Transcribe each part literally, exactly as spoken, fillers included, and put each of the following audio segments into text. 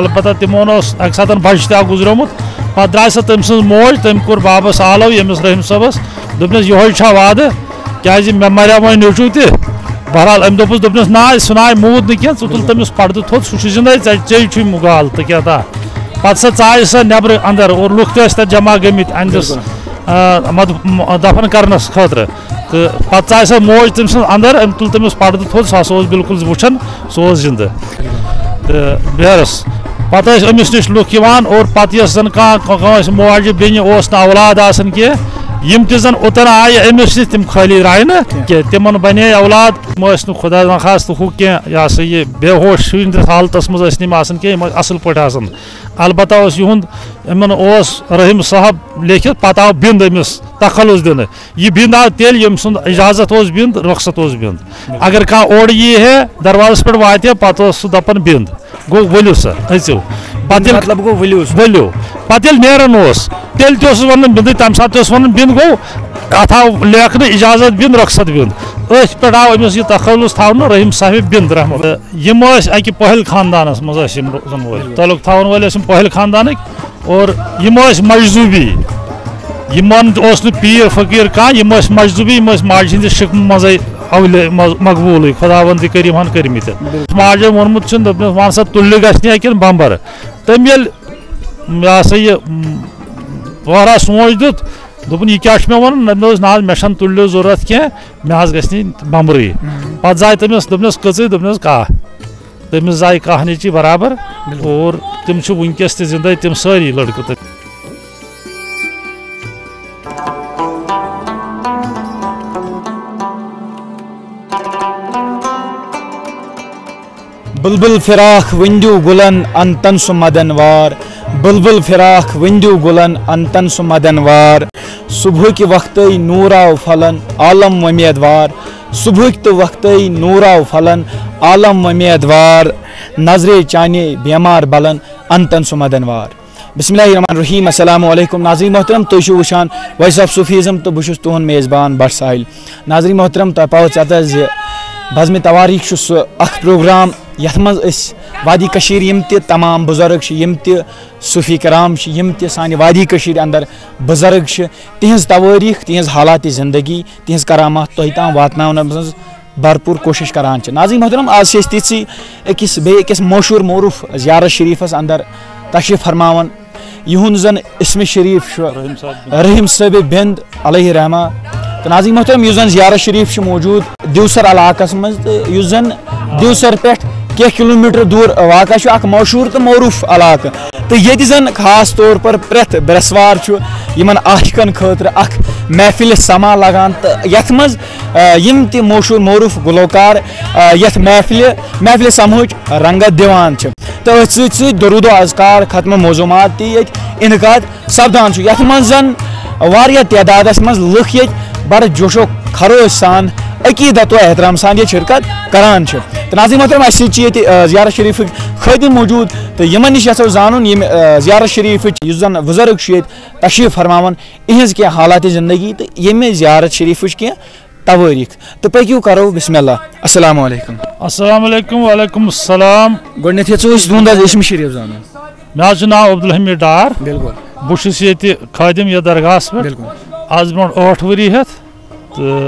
البتہ تمون اکہ ساتن بچہ تہ گزریومت پتہ درائے سہ تم سن موج تم کور بابس آلو یمس رحیم صبس دپنس یہ وعدہ کیازِ مے مریا وۄنۍ نیٚچوٗ تہِ بہرحال أمۍ دوٚپُس دوٚپنس نا سُہ ناے موٗد نہٕ کینٛہہ ژٕ تُل تٔمِس پردٕ تھوٚد سُہ چھُ زِندَے ژےٚ ژےٚ چھُے گال تہٕ کیٛاہ تھا پتہٕ سۄ ژایہِ سۄ نٮ۪برٕ اندر اور لُکھ تہِ ٲسۍ تتہِ جمع گٔمٕتۍ أہنٛدِس دفن کرنس خٲطرٕ تہٕ پتہٕ ژایہِ سۄ موج تٔمۍ سٕنٛز اندر أمۍ تُل تٔمِس پردٕ تھوٚد سُہ ہسا اوس بِلکُل وٕچھان سُہ اوس زِندٕ تہٕ بیرس پتہٕ ٲسۍ أمِس نِش لُکھ یِوان اور پتہٕ یۄس زن کانٛہہ کٲنٛسہِ موجہِ بیٚنہِ اوس نہٕ اولاد آسان کینٛہہ یم تہِ زن اوتن آیہِ أمِس نِش تِم خٲلی درٛاے نہٕ کینٛہہ تِمن بنے اولاد تِم ٲسۍ نہٕ خۄدا نخواستہٕ ہُہ کینٛہہ یہِ ہسا یہِ بے ہوش ہٕنٛدِس حالتس منٛز ٲسۍ نہٕ یِم آسان کینٛہہ یِم ٲسۍ اصٕل پٲٹھۍ آسان البتہ اوس یِہُنٛد یِمن اوس رحیٖم صاحب لیکھِتھ پتہٕ آو بِنٛد أمِس تخلُص دِنہٕ یہِ بِنٛد آو تیٚلہِ ییٚمہِ سُنٛد اجازت اوس بِنٛد رۄخصت اوس بِنٛد اگر کانٛہہ اورٕ یی ہے دروازس پٮ۪ٹھ واتہِ ہے پتہٕ اوس سُہ دپان بِنٛد گوٚو ؤلِو سا أژِو پتہٕ ییٚلہِ ؤلِو پتہٕ ییٚلہِ نیران اوس تیٚلہِ تہِ اوسُس ونان بِنٛدٕے تمہِ ساتہٕ تہِ اوس ونان بِنٛد گوٚو اتھ آو لیکھنہٕ اجازت بِنٛد رۄخصت بِنٛد أتھۍ پٮ۪ٹھ آو أمِس یہِ تخلُص تھاونہٕ رحیٖم صاحب بِنٛد رحمت یِم ٲسۍ اکہِ پہل خاندانس منٛز ٲسۍ یِم روزن وٲلۍ تعلق تھاون وٲلۍ ٲسۍ یِم پہل خاندانٕکۍ اور یِم ٲسۍ مجذوٗبی یِمن اوس نہٕ پیٖر فقیٖر کانٛہہ یِم ٲسۍ مجذوٗبی یِم ٲسۍ ماجہِ ہِنٛدِس شِکمہٕ منٛزٕے اولے مقبوٗلٕے خۄداوندِ کٔرِم ہن کٔرمٕتۍ ماجہِ ووٚنمُت چھُنہٕ دوٚپنس ون سا تُلنہِ گژھِ نہٕ کِنہٕ بمبر تٔمۍ ییٚلہِ یہِ ہسا یہِ واریاہ سونٛچ دیُت دوٚپُن یہِ کیٛاہ چھُ مےٚ وَنُن مےٚ دوٚپُس نہ حظ مےٚ چھَنہٕ تُلنٕچ ضروٗرت کینٛہہ مےٚ حظ گژھِ نہٕ بمبرٕے پتہٕ زاے تٔمِس دوٚپنس کٔژٕے دوٚپنس کاہ تٔمِس زاے کاہ نیٚچی برابر اور تِم چھِ وٕنکیٚس تہِ زِندَے تِم سٲری لڑکہٕ تہٕ بلبل فراق ونڈو گلن انتن سو مدن وار بلبل فراق ونڈو گلن انتن سو مدن وار صبح کے وقت نورا پھلن عالم ومیدوار صبح تو وقت نورا پھلن عالم ومیدوار نظر چانے بیمار بلن انتن سو مدن وار بسم اللہ الرحمن الرحیم السلام علیکم ناظرین محترم تُہۍ چھِو وٕچھان وائس آف صوفیزم تہٕ بہٕ چھُس تُہُنٛد میزبان بٹ ساحل ناظرین محترم تۄہہِ پاوٕ ژےٚ زِ بزمِ تواریٖخ چھُ سُہ اکھ پروگرام یتھ منٛز أسۍ وادی کٔشیٖر یِم تہِ تمام بُزرگ چھِ یِم تہِ صوفی کرام چھِ یِم تہِ سانہِ وادی کٔشیٖرِ اندر بُزرگ چھِ تِہنٛز تواریٖخ تِہنٛز حالاتِ زندگی تِہنٛز کرامات تۄہہِ تام واتناونس منٛز بھرپوٗر کوٗشش کران چھِ ناظرین محترم آز چھِ أسۍ تِژھٕے أکِس بیٚیہِ أکِس مشہوٗر معروٗف زیارت شریٖفس اندر تشریٖف فرماوان یِہُنٛد زن اسمِ شریٖف چھُ رحیٖم صٲبِ بِنٛد علیہ رحمٰ تہٕ ناظرین محترم یُس زن زیارت شریٖف چھُ موٗجوٗد دیوسر علاقس منٛز تہٕ یُس زن دیوسر پٮ۪ٹھ کینٛہہ کِلوٗ میٖٹر دوٗر واقع چھُ اکھ مشہوٗر تہٕ معروٗف علاقہٕ تہٕ ییٚتہِ زن خاص طور پر پرٛٮ۪تھ برٛٮ۪سوار چھُ یِمن عاشقن خٲطرٕ اکھ محفلہِ سما لگان تہٕ یتھ منٛز یِم تہِ مشہوٗر معروٗف گُلوکار یتھ محفلہِ محفلہِ سماہٕچ رنگت دِوان چھِ تہٕ أتھۍ سۭتۍ سۭتۍ درود و اذکار ختمہٕ موضوٗمات تہِ ییٚتہِ انعقاد سپدان چھُ یتھ منٛز زن واریاہ تعدادس منٛز لُکھ ییٚتہِ بڑٕ جوشو خروش سان عقیدت و احترام سان ییٚتہِ شرکت کران چھِ تہٕ ناظرین محترم اسہِ سۭتۍ چھِ ییٚتہِ زیارت شریٖفٕکۍ خٲدِم موٗجوٗد تہٕ یِمن نِش یژھو زانُن ییٚمہِ زیارت شریٖفٕچ یُس زن بُزرگ چھُ ییٚتہِ تشریٖف فرماوان یِہنٛز کینٛہہ حالاتِ زندگی تہٕ ییٚمہِ زیارت شریٖفٕچ کینٛہہ تواریٖخ تہٕ پٔکِو کرو بسم اللہ السلام علیکم السلام علیکم وعلیکم السلام گۄڈٕنیتھ یژھو أسۍ تُہُنٛد حظ اسمِ شریٖف زانُن مےٚ حظ چھُ ناو عبدالحمیٖد ڈار بِلکُل بہٕ چھُس ییٚتہِ خٲدِم یتھ درگاہس پٮ۪ٹھ بِلکُل آز برونٛٹھ ٲٹھ ؤری ہٮ۪تھ تہٕ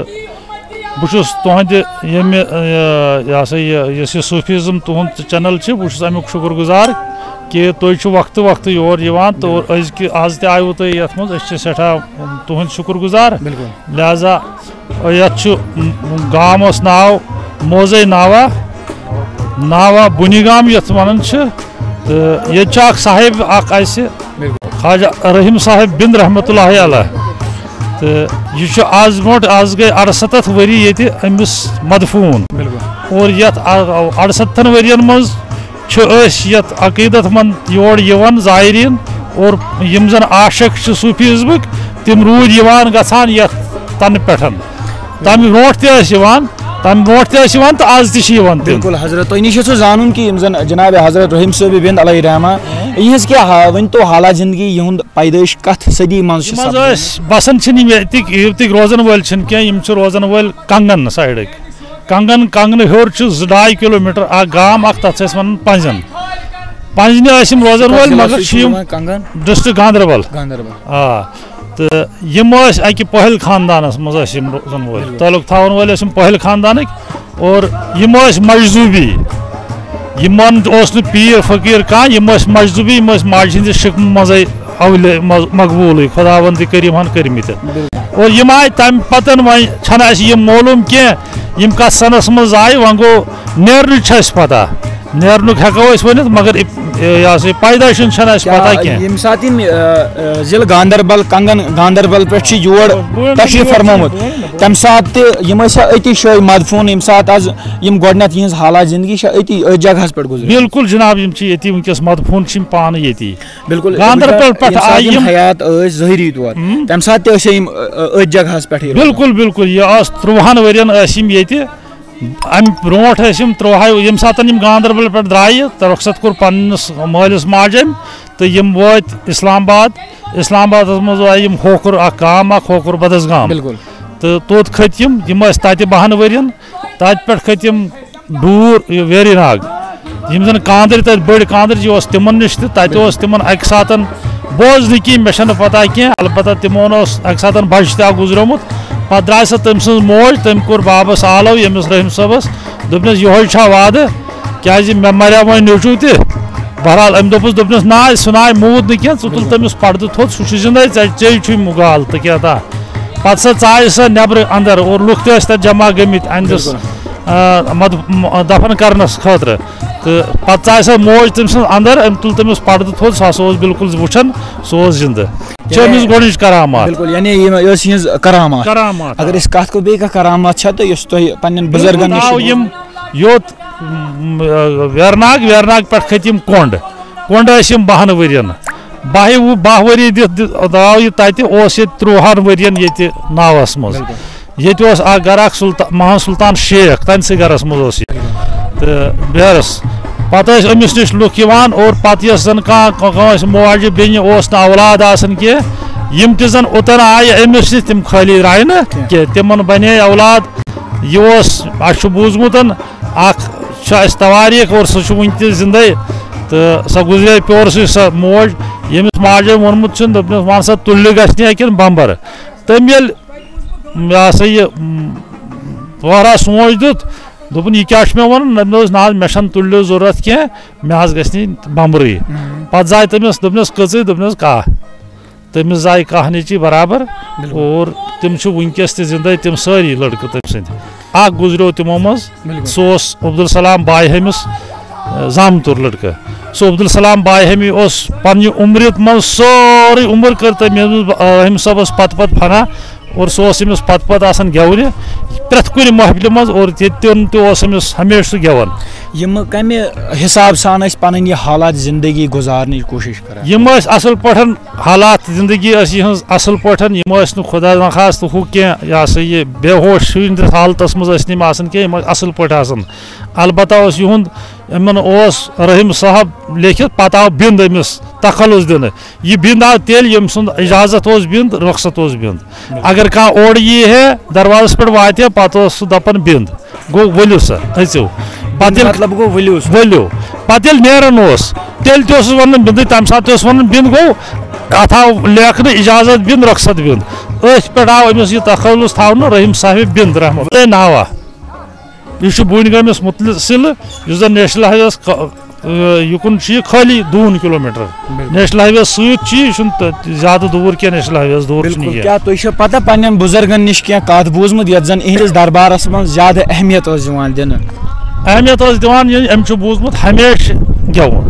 بہٕ چھُس تُہنٛدِ ییٚمہِ یہِ ہسا یہِ یُس یہِ صوفیزم تُہُنٛد چینل چھِ بہٕ چھُس امیُک شُکر گُزار کہِ تُہۍ چھِو وقتہٕ وقتہٕ یور یِوان تہٕ أزکہِ آز تہِ آیوٕ تُہۍ یتھ منٛز أسۍ چھِ سٮ۪ٹھاہ تُہنٛدۍ شُکر گُزار لہذا یتھ چھُ گام اوس ناو موزے ناوا ناوا بُنہِ گام یتھ ونان چھِ تہٕ ییٚتہِ چھُ اکھ صاحب اکھ اسہِ خواجہ رحیٖم صاحب بِنٛد رحمتہ اللہ علیہ تہٕ یہِ چھُ آز برونٛٹھ آز گٔے اَرسَتتھ ؤری ییٚتہِ أمِس مدفوٗن اور یتھ اَرسَتتھن ؤرین منٛز چھِ أسۍ یتھ عقیٖدت منٛد یور یِوان زایریٖن اور یِم زن عاشق چھِ صوفیزمٕکۍ تِم روٗدۍ یِوان گژھان یتھ تنہٕ پٮ۪ٹھ تمہِ برونٛٹھ تہِ ٲسۍ یِوان تمہِ برونٛٹھ تہِ ٲسۍ یِوان تہٕ آز تہِ چھِ یِوان بِلکُل حضرت تۄہہِ نِش یژھو زانُن کہِ یِم زن جناب حضرت رحیٖم صٲبِ بِنٛد علیہ رحمٰ یِہنٛز کیٛاہ ؤنۍتو حالات زندگی یِہُنٛد پیدٲیش کتھ صدی منٛز چھِ أسۍ بسان چھِنہٕ یِم ییٚتِکۍ ییٚتِکۍ روزن وٲلۍ چھِنہٕ کینٛہہ یِم چھِ روزن وٲلۍ کنگن سایڈٕکۍ کنگن کنگنہٕ ہیوٚر چھُ زٕ ڈاے کِلوٗ میٖٹر اکھ گام اکھ تتھ چھِ أسۍ ونان پنٛزن پنجنہِ ٲسۍ یِم روزان وٲلۍ مگر چھِ یِم ڈِسٹرک گاندربل آ تہٕ یِم ٲسۍ اَکہِ پہل خاندانَس منٛز ٲسۍ یِم روزان وٲلۍ تعلق تھاوَن وٲلۍ ٲسۍ یِم پہل خاندانٕکۍ اور یِم ٲسۍ مجذوٗبی یِمن اوس نہٕ پیٖر فقیٖر کانٛہہ یِم ٲسۍ مجذوٗبی یِم ٲسۍ ماجہِ ہِنٛدِس شِکمہٕ منٛزٕے اولے مقبوٗلٕے خۄداوندِ کٔرِم ہن کٔرمٕتۍ اور یِم آیہِ تَمہِ پَتہٕ وۄنۍ چھَنہٕ اَسہِ یِم معلوٗم کینٛہہ یِم کَتھ سَنَس منٛز آیہِ وۄنۍ گوٚو نیرنٕچ چھِ اَسہِ پَتہ نیرنُک ہٮ۪کو أسۍ ؤنِتھ مگر یہِ ہسا یہِ پیدٲشِن چھَنہٕ اَسہِ پَتہ کینٛہہ ییٚمہِ ساتہٕ یِم ضلعہٕ گاندربل کنگن گاندربل پٮ۪ٹھ چھِ یور تشریٖف فرمومُت تَمہِ ساتہٕ تہِ یِم ٲسیا أتی جایہِ مدفوٗن ییٚمہِ ساتہٕ آز یِم گۄڈٕنٮ۪تھ یِہٕنٛز حالات زندگی چھےٚ أتی أتھۍ جگہس پٮ۪ٹھ گُزرے بِلکُل جِناب یِم چھِ ییٚتی وٕنکٮ۪س مدفوٗن چھِ یِم پانہٕ ییٚتی بِلکُل گاندربل پٮ۪ٹھ آیہِ یِم حیات ٲسۍ ظٲہری طور تَمہِ ساتہٕ تہِ ٲسۍ یِم أتھۍ جگہس پٮ۪ٹھٕے بِلکُل بِلکُل یہِ ٲس تٕرٛوہن ؤرین ٲسۍ یِم ییٚتہِ اَمہِ برونٛٹھ ٲسۍ یِم تٕرٛوہاے ییٚمہِ ساتہٕ یِم گاندربل پٮ۪ٹھ درٛایہِ تہٕ رۄخصت کوٚر پنٛنِس مٲلِس ماجہِ أمۍ تہٕ یِم وٲتۍ اِسلام آباد اِسلام آبادس منٛز آیہِ یِم ہوکُر اکھ گام اکھ ہوکُر بدس گام تہٕ توٚت کھٔتۍ یِم یِم ٲسۍ تَتہِ بہن ؤرین تَتہِ پٮ۪ٹھ کھٔتۍ یِم ڈوٗر ویری ناگ یِم زن کاندٕرۍ تَتہِ بٔڑۍ کاندٕرۍ اوس تِمن نِش تہِ تَتہِ اوس تِمن اَکہِ ساتہٕ بوز نہٕ کینٛہہ مےٚ چھنہٕ پتہ کینٛہہ البتہ تِمن اوس اَکہِ ساتہٕ بچہِ تہِ اکھ گُزریومُت پتہٕ درٛاے سۄ تٔمۍ سٕنٛز موج تٔمۍ کوٚر بابس آلو ییٚمِس رحیٖم صٲبس دوٚپنس یِہوے چھا وعدٕ کیازِ مےٚ مریو وۄنۍ نیٚچوٗ تہِ بہرحال أمۍ دوٚپُس دوٚپنس نہ سُہ نہ آیہِ موٗد نہٕ کینٛہہ ژٕ تُل تٔمِس پردٕ تھوٚد سُہ چھُ زِندے ژےٚ ژےٚ چھُے مُگال تہٕ کیٛاہ تھا پتہٕ سۄ ژایہِ سۄ نٮ۪برٕ انٛدر اور لُکھ تہِ ٲسۍ تتہِ جمع گٔمٕتۍ أہنٛدِس دفن کرنس خٲطرٕ تہٕ پتہٕ ژایہِ سۄ موج تٔمۍ سٕنٛز انٛدر أمۍ تُل تٔمِس پردٕ تھوٚد سُہ ہسا اوس بِلکُل وٕچھان سُہ اوس زِندٕ چھِ أمِس گۄڈٕنِچ کرامات بِلکُل یعنی یہِ ٲس یِہٕنٛز کرامات کرامات اگر أسۍ کتھ کرو بیٚیہِ کانٛہہ کرامات چھےٚ تہٕ یۄس تۄہہِ پننٮ۪ن بُزرگن نِش یِم یوٚت ویرناگ ویرناگ پٮ۪ٹھ کھٔتۍ یِم کۄنٛڈ کۄنٛڈ ٲسۍ یِم بہن ؤرین باہہِ وُہ باہ ؤری دِتھ درٛاو یہِ تَتہِ اوس ییٚتہِ تٕرٛوہن ؤرین ییٚتہِ ناوس منٛز ییٚتہِ اوس اکھ گرٕ اکھ سُلطان محمد سُلطان شیخ تٔمسٕے گرس منٛز اوس یہِ تہٕ بیرس پتہٕ ٲسۍ أمِس نِش لُکھ یِوان اور پتہٕ یۄس زن کانٛہہ کٲنٛسہِ موجہِ بیٚنہِ اوس نہٕ اولاد آسان کینٛہہ یِم تہِ زن اوٚتن آیہِ أمِس نِش تِم خٲلی درٛاے نہٕ کینٛہہ تِمن بنے اولاد یہِ اوس اَسہِ چھُ بوٗزمُت اکھ چھُ اَسہِ تواریٖخ اور سُہ چھُ وُنہِ تہِ زِندے تہٕ سۄ گُزرے پیورسٕے سۄ موج ییٚمِس ماجہِ ووٚنمُت چھُنہٕ دوٚپنس وَن سا تُلہِ گژھِ نہٕ کِنہٕ بمبر تٔمۍ ییٚلہِ یہِ ہسا یہِ پورا سونٛچ دیُت دوٚپُن یہِ کیٛاہ چھُ مےٚ وَنُن مےٚ دوٚپُس نہ حظ مےٚ چھَنہٕ تُلِو ضوٚرتھ کینٛہہ مےٚ حظ گژھِ نہٕ بمبرٕے پتہٕ زاے تٔمِس دوٚپنس کٔژٕے دوٚپنس کاہ تٔمِس زاے کاہ نیٚچی برابر اور تِم چھِ وٕنکیٚس تہِ زِندے تِم سٲری لڑکہٕ تٔمۍ سٕنٛدۍ اکھ گُزریو تِمو منٛز سُہ اوس عبدالسلام باے ہیٚمِس زامتُر لڑکہٕ سُہ عبدالسلام باے ہیٚمی اوس پننہِ عُمرِ منٛز سورُے عُمر کٔر تٔمۍ رحیٖم صٲبس پتہٕ پتہٕ فنا اور سُہ اوس أمِس پتہٕ پتہٕ آسان گٮ۪ونہِ پرٛٮ۪تھ کُنہِ محفلہِ منٛز اور ییٚتٮ۪ن تہِ اوس أمِس ہمیشہِ سُہ گٮ۪وان یِم کمہِ حِساب سان ٲسۍ پنٕنۍ یہِ حالات زندگی گُزارنٕچ کوٗشش کران یِم ٲسۍ اصل پٲٹھۍ حالات زندگی ٲس یِہٕنٛز اصل پٲٹھۍ یِم ٲسۍ نہٕ خۄدا نخواستہٕ ہُہ کینٛہہ یہِ ہسا یہِ بے ہوش ہٕنٛدِس حالتس منٛز ٲسۍ نہٕ یِم آسان کینٛہہ یِم ٲسۍ اصل پٲٹھۍ آسان البتہ اوس یِہُنٛد یِمن اوس رحیٖم صاحب لیکھِتھ پتہٕ آو بِنٛد أمِس تخلُص دِنہٕ یہِ بِنٛد آو تیٚلہِ ییٚمہِ سُنٛد اِجازت اوس بِنٛد رۄخصت اوس بِنٛد اگر کانٛہہ اورٕ یی ہے دروازس پٮ۪ٹھ واتہِ ہے پتہٕ اوس سُہ دپان بِنٛد گوٚو ؤلِو سا أژِو پتہٕ ییٚلہِ ؤلِو پتہٕ ییٚلہِ نیران اوس تیٚلہِ تہِ اوسُس ونان بِنٛدٕے تمہِ ساتہٕ تہِ اوس ونان بِنٛد گوٚو اتھ آو لیکھنہٕ اِجازت بِنٛد رۄخصت بِنٛد أتھۍ پٮ۪ٹھ آو أمِس یہِ تخلُص تھاونہٕ رحیٖم صاحبِ بِنٛد رحمت اللہ ناوا یہِ چھُ بوٗنۍ گٲمِس مُتلِسِلہٕ یُس زن نیشنل ہاے ویس یُکُن چھُ یہِ خٲلی دوٗن کِلوٗ میٖٹر نیشنل ہاے ویس سۭتۍ چھُ یہِ چھُنہٕ زیادٕ دوٗر کینٛہہ نیشنل ہاے ویس دوٗر چھُنہٕ یہِ کیٛاہ تۄہہِ چھو پتہ پننٮ۪ن بُزرگن نِش کینٛہہ کتھ بوٗزمُت یتھ زن یِہنٛدِس دربارس منٛز زیادٕ اہمیت ٲس یِوان دِنہٕ اہمیت ٲس دِوان یہِ أمۍ چھُ بوٗزمُت ہمیشہِ گٮ۪وُن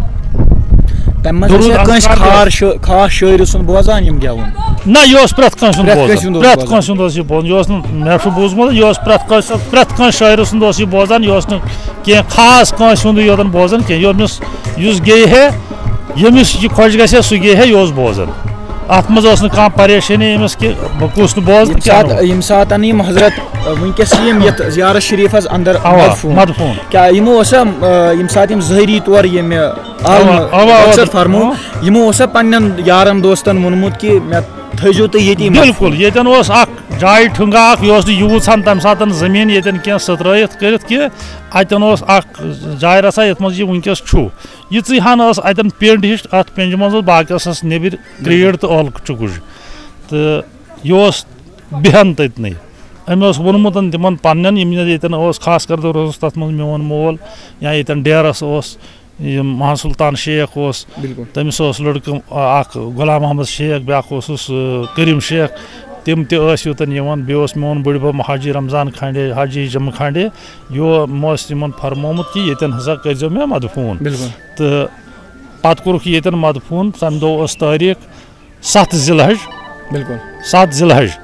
تمہِ منٛز ٲسیا کٲنٛسہِ خاص شٲعرٕ سُنٛد بوزان یِم گٮ۪وُن نہ یہِ اوس پرٛٮ۪تھ کٲنٛسہِ ہُنٛد بوزان پرٛٮ۪تھ کٲنٛسہِ ہُنٛد اوس یہِ بوزان یہِ اوس نہٕ مےٚ چھُ بوٗزمُت یہِ اوس پرٛٮ۪تھ کٲنٛسہِ پرٛٮ۪تھ کٲنٛسہِ شٲعرٕ سُنٛد اوس یہِ بوزان یہِ اوس نہٕ کینٛہہ خاص کٲنٛسہِ ہُنٛدُے یوتن بوزان کینٛہہ ییٚمِس یُس گیٚیہِ ہے ییٚمِس یہِ خۄش گژھِ ہے سُہ گیٚیہِ ہے یہِ اوس بوزان اتھ منٛز ٲس نہٕ کانٛہہ پریشٲنی أمِس کہِ بہٕ کُس نہٕ بوزٕ ییٚمہِ ساتہٕ یِم حضرت وٕنکیٚس یِم یتھ زیارت شریٖفس انٛدر مدفوٗن کیٛاہ یِمو اوسا ییٚمہِ ساتہٕ یِم ظٲہری طور ییٚمہِ عالمہٕ فرمو یِمو اوسا پننٮ۪ن یارن دوستن ووٚنمُت کہِ مےٚ تھٲیزیو تُہۍ ییٚتی بِلکُل ییٚتٮ۪ن اوس اکھ جایہِ ٹھُنٛگا اکھ یہِ اوس نہٕ یوٗت ژھان تمہِ ساتہٕ زٔمیٖن ییٚتٮ۪ن کینٛہہ سٔترٲیِتھ کٔرِتھ کہِ اتٮ۪ن اوس اکھ جاے رژھا یتھ منٛز یہِ وٕنکیٚس چھُ یِژٕے ہن ٲس اَتٮ۪ن پِنٛڈ ہِش اَتھ پِنٛجہِ منٛز اوس باقٕیَس ٲس نیٚبٕرۍ کرٛیٖڈ تہٕ ٲلہٕ چُکُج تہٕ یہِ اوس بیٚہن تٔتنٕے أمۍ اوس ووٚنمُت تِمن پنٛنٮ۪ن یِم ییٚتٮ۪ن اوس خاص کر طور اوس تَتھ منٛز میون مول یا ییٚتٮ۪ن ڈیرَس اوس یِم مہا سُلطان شیخ اوس تٔمِس اوس لٔڑکہٕ اَکھ غلام محمد شیخ بیٛاکھ اوسُس کریٖم شیخ تِم تہِ ٲسۍ یوٚتَن یِوان بیٚیہِ اوس میون بٔڈِ بَب حاجی رمضان کھانڈے حاجی جمہٕ کھانڈے یِمو اوس یِمن فرمومُت کہِ ییٚتٮ۪ن ہسا کٔرۍزیو مےٚ مدفوٗن تہٕ پتہٕ کوٚرُکھ ییٚتٮ۪ن مدفوٗن تَمہِ دۄہ اوس تٲریٖخ سَتھ ذی الحج بِلکُل سَتھ ذی الحج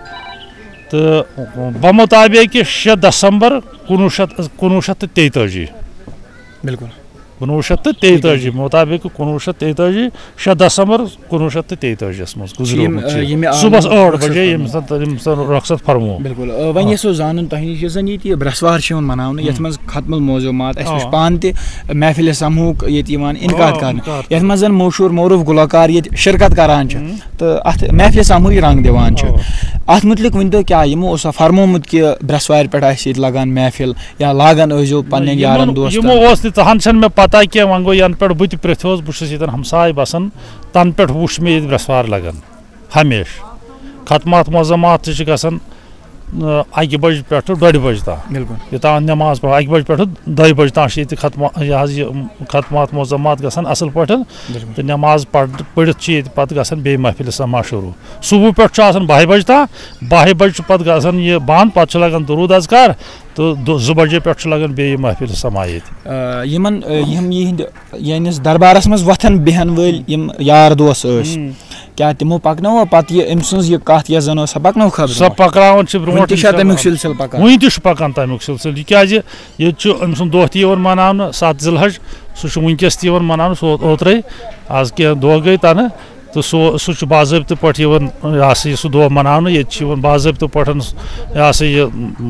تہٕ بمُطابق شےٚ دسمبر کُنوُہ شیٚتھ کُنوُہ شیٚتھ تہٕ تیٚیہِ تٲجی بِلکُل کُنوُہ شیٚتھ تہٕ تیٚیہِ تٲجی مُطابق کُنوُہ شیٚتھ تیٚیہِ تٲجی شےٚ دسمبر کُنوُہ شیٚتھ تہٕ تیٚیہِ تٲجیَس منٛز گُزریومُت صُبحس ٲٹھ بجے ییٚمہِ ساتہٕ ییٚمہِ ساتہٕ رۄخصت فرمو بِلکُل وۄنۍ یژھو زانُن تۄہہِ نِش یُس زن ییٚتہِ برٛٮ۪سوار چھُ یِوان مناونہٕ یتھ منٛز ختم الموضوٗمات اَسہِ وٕچھ پانہٕ تہِ محفلہِ سموٗہُک ییٚتہِ یِوان اِنعقاد کرنہٕ یتھ منٛز زن موشوٗر معروٗف گُلوکار ییٚتہِ شرکت کران چھِ تہٕ اتھ محفلہِ سموٗہٕے رنٛگ دِوان چھِ اتھ مُتعلق ؤنۍتو کیٛاہ یِمو اوسا فرمومُت کہِ برٛٮ۪سوارِ پٮ۪ٹھ آسہِ ییٚتہِ لگان محفل یا لاگان ٲسۍزیو پنٕنٮ۪ن یارن دوستن یِمو اوس نہٕ تہن چھنہٕ مےٚ پتہ کینٛہہ وۄنۍ گوٚو ینہٕ پٮ۪ٹھ بہٕ تہِ پرٛژھیوس بہٕ چھُس ییٚتٮ۪ن ہمساے بسان تنہٕ پٮ۪ٹھ وُچھ مےٚ ییٚتہِ برٛٮ۪سوار لگان ہمیشہٕ ختمات معظمات تہِ چھِ گژھان اکہِ بجہِ پٮ۪ٹھٕ ڈۄڈِ بجہِ تام یوٚتام نٮ۪ماز پرٕ اکہِ بجہِ پٮ۪ٹھٕ دۄیہِ بجہِ تام چھِ ییٚتہِ ختما یہِ حظ یہِ ختمات معظمات گژھان اصل پٲٹھۍ تہٕ نٮ۪ماز پڑ پٔرِتھ چھِ ییٚتہِ پتہٕ گژھان بیٚیہِ محفلہِ سما شروٗع صُبحہٕ پٮ۪ٹھ چھُ آسان بہہِ بجہِ تام بہہِ بجہِ چھُ پتہٕ گژھان یہِ بنٛد پتہٕ چھُ لگان دروٗد اذکار تہٕ زٕ بجے پٮ۪ٹھ چھُ لگان بیٚیہِ محفلہِ سما ییٚتہِ یِمن یِم یِہنٛدِ یِہنٛدِس دربارس منٛز وۄتھان بیٚہن وٲلۍ یِم یار دوس ٲسۍ کیٛاہ تِمو پکنٲوا پتہٕ یہِ أمۍ سٕنٛز یہِ کتھ یۄس زن ٲس سۄ پکنٲوکھا سۄ پکناوان چھِ برونٛٹھ تمیُک سلسلہٕ پکان وُنہِ تہِ چھُ پکان تمیُک سلسلہٕ تِکیٛازِ ییٚتہِ چھُ أمۍ سُنٛد دۄہ تہِ یِوان مناونہٕ سَتھ ذی الحج سُہ چھُ وٕنکیٚس تہِ یِوان مناونہٕ سُہ اوترے آز کینٛہہ دۄہ گٔے تنہٕ تہٕ سُہ سُہ چھُ باضٲبطہٕ پٲٹھۍ یِوان یہِ ہسا یہِ سُہ دۄہ مناونہٕ ییٚتہِ چھِ یِوان باضٲبطہٕ پٲٹھۍ یہِ ہسا یہِ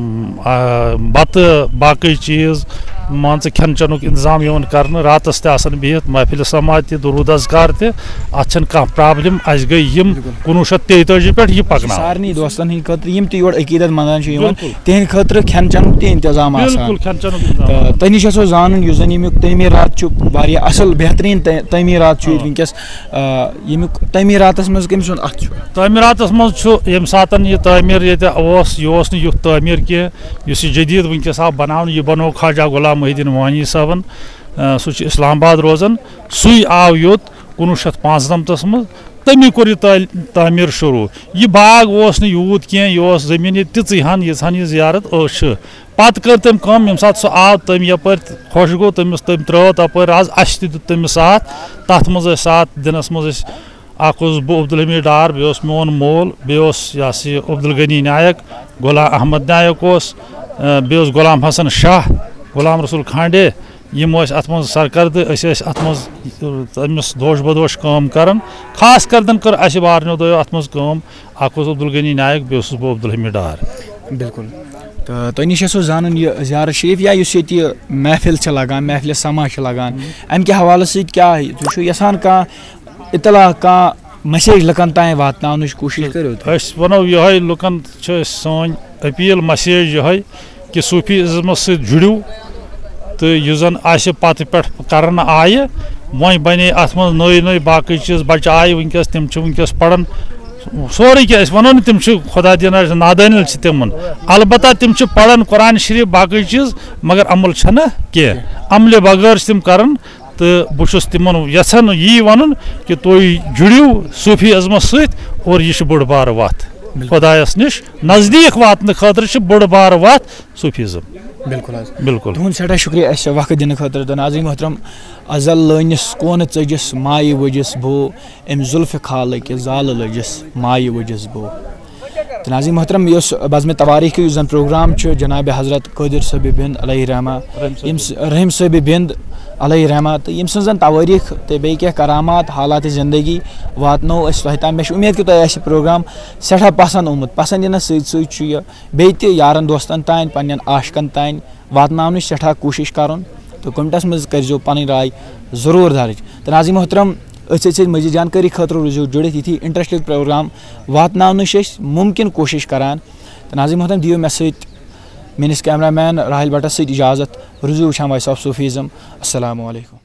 بتہٕ باقٕے چیٖز مان ژٕ کھٮ۪ن چٮ۪نُک انتظام یِوان کرنہٕ راتس تہِ آسان بِہِتھ محفلہِ سما تہِ دروٗد اذکار تہِ اتھ چھنہٕ کانٛہہ پرابلِم اَسہِ گٔے یِم کُنوُہ شیٚتھ تیٚیہِ تٲجی پٮ۪ٹھ یہِ پکناوان سارنٕے دوستن ہٕنٛدۍ خٲطرٕ یِم تہِ یور عقیٖدت منٛدان چھِ یِوان تِہنٛدِ خٲطرٕ کھٮ۪ن چٮ۪نُک تہِ انتظام آسان تہٕ تۄہہِ نِش یژھو زانُن یُس زن ییٚمیُک تعمیٖرات چھُ واریاہ اصل بہتریٖن تعمیٖرات چھُ ییٚتہِ وٕنکیٚس ییٚمیُک تعمیٖراتس منٛز کٔمۍ سُنٛد اتھ چھُ تعمیٖراتس منٛز چھُ ییٚمہِ ساتہٕ یہِ تعمیٖر ییٚتہِ اوس یہِ اوس نہٕ یُتھ تعمیٖر کینٛہہ یُس یہِ جدیٖد وٕنکیٚس آو بناونہٕ یہِ بنوو خواجہ غلام محی الدیٖن وانی صٲبن سُہ چھُ اسلام آباد روزان سُے آو یوٚت کُنوُہ شیٚتھ پانٛژھ نمتس منٛز تٔمی کوٚر یہِ تعمیٖر شروٗع یہِ باغ اوس نہٕ یوٗت کینٛہہ یہِ اوس زٔمیٖن ییٚتہِ تِژٕے ہن ییٖژ ہن یہِ زیارت ٲس چھِ پتہٕ کٔر تٔمۍ کٲم ییٚمہِ ساتہٕ سُہ آو تٔمۍ یپٲرۍ خۄش گوٚو تٔمِس تٔمۍ ترٲو تپٲرۍ آز اَسہِ تہِ دیُت تٔمِس ساتھ تتھ منٛز ٲسۍ ساتھ دِنس منٛز ٲسۍ اکھ اوسُس بہٕ عبدالحمیٖد ڈار بیٚیہِ اوس میون مول بیٚیہِ اوس یہِ ہسا یہِ عبدالغنی نایک غلام احمد نایک اوس بیٚیہِ اوس غلام حسن شاہ غلام رسول کھانڈے یِم ٲسۍ اتھ منٛز سرکردٕ أسۍ ٲسۍ اتھ منٛز تٔمِس دوش بدوش کٲم کران خاص کر کٔر اَسہِ وارنیو دۄیو اتھ منٛز کٲم اکھ اوس عبدالغنی نایک بیٚیہِ اوسُس بہٕ عبدالحمیٖد ڈار بِلکُل تہٕ تۄہہِ نِش یژھو زانُن یہِ زیارت شریٖف یا یُس ییٚتہِ یہِ محفل چھِ لگان محفلہِ سما چھِ لگان امہِ کہِ حوالہٕ سۭتۍ کیٛاہ تُہۍ چھُو یژھان کانٛہہ اطلاع کانٛہہ میسیج لُکن تام واتناونٕچ کوٗشش کٔرِو أسۍ ونو یِہوے لُکن چھِ أسۍ سٲنۍ أپیٖل میسیج یِہوے کہِ صوٗفیٖزمس سۭتۍ جُڑِو تہٕ یُس زن آسہِ پتہٕ پٮ۪ٹھ کرنہٕ آیہِ وۄنۍ بنے اتھ منٛز نٔے نٔے باقٕے چیٖز بچہِ آیہِ وٕنکیٚس تِم چھِ وٕنکیٚس پران سورُے کینٛہہ أسۍ ونو نہٕ تِم چھِ خۄدا دِیَن نادٲنِل چھِ تِمن البتہ تِم چھِ پران قرآن شریٖف باقٕے چیٖز مگر عمل چھنہٕ کینٛہہ عملہِ بغٲر چھِ تِم کران تہٕ بہٕ چھُس تِمن یژھان یی ونُن کہِ تُہۍ جُڑِو صوٗفیٖزمس سۭتۍ اور یہِ چھِ بٔڑ بارٕ وتھ خۄدایس نِش نزدیٖک واتنہٕ خٲطرٕ چھِ بٔڑ بارٕ وتھ صوٗفیٖزم بِلکُل حظ بِلکُل تُہُنٛد سٮ۪ٹھاہ شُکریہ اَسہِ وقت دِنہٕ خٲطرٕ تہٕ ناظریٖن محترم ازل لٲنِس کونہٕ ژٔجِس مایہِ ؤجِس بو اَمہِ زُلفہِ خالٕکہِ زالہٕ لٔجِس مایہِ ؤجِس بو تہٕ ناظریٖن محترم یُس بزمِ تواریٖخ یُس زن پروگرام چھُ جنابِ حضرت قٲدِر صٲبِ بِنٛد علیہ رحمٰ ییٚمہِ رحیٖم صٲبِ بِنٛد علیہ رحمٰ تہٕ ییٚمہِ سٕنٛز زن تواریٖخ تہٕ بیٚیہِ کینٛہہ کرامات حالاتِ زندگی واتنو أسۍ تۄہہِ تام مےٚ چھِ اُمید کہِ تۄہہِ آسہِ یہِ پروگرام سٮ۪ٹھاہ پسنٛد آمُت پسنٛد یِنس سۭتۍ سۭتۍ چھُ یہِ بیٚیہِ تہِ یارن دوستن تانۍ پننٮ۪ن عاشقن تانۍ واتناونٕچ سٮ۪ٹھاہ کوٗشش کرُن تہٕ کوٚمنٹس منٛز کٔرۍزیو پنٕنۍ راے ضروٗر درٕج تہٕ ناظریٖن محترم أتھۍ سۭتۍ سۭتۍ مزیٖد جانکٲری خٲطرٕ روٗزِو جُڑِتھ یِتھی اِنٹرسٹِنٛگ پروگرام واتناونٕچ چھِ أسۍ مُمکِن کوٗشش کران تہٕ ناظریٖن محترم دِیِو مےٚ سۭتۍ میٲنِس کیمرا مین راہِل بٹس سۭتۍ اِجازت روٗزِو وٕچھان وایِس آف صوٗفیٖزم السلامُ علیکُم